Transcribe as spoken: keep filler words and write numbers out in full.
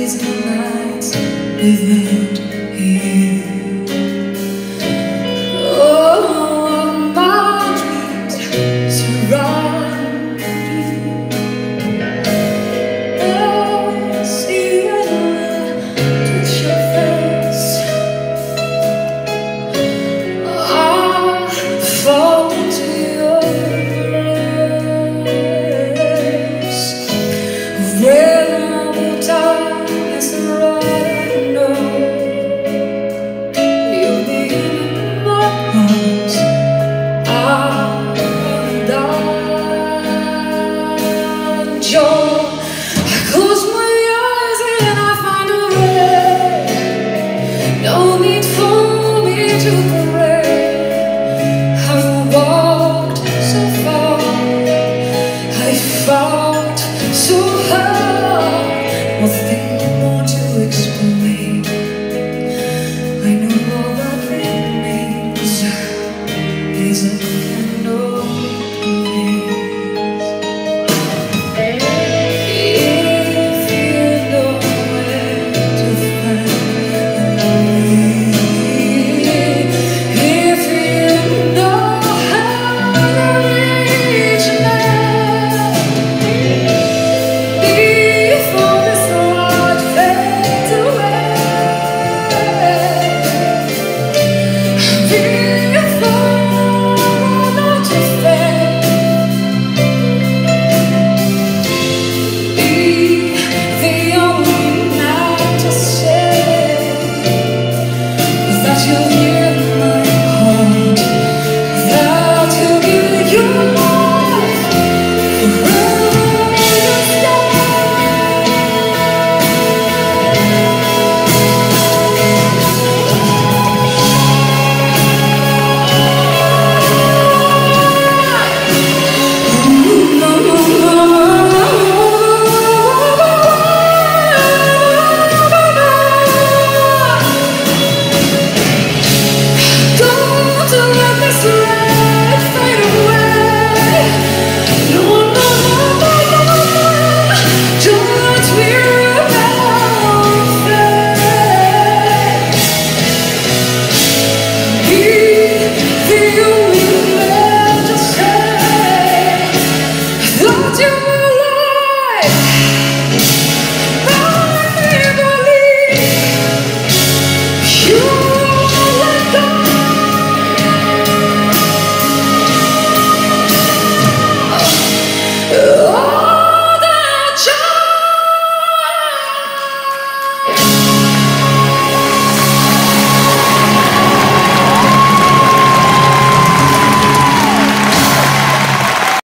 days and nights without you. Oh, my dreams surround you. I see it will touch your face. I fall into your embrace. When the time is right, I know you'll be in my arms. And I'm sure I close my eyes and I find a way. No need for me to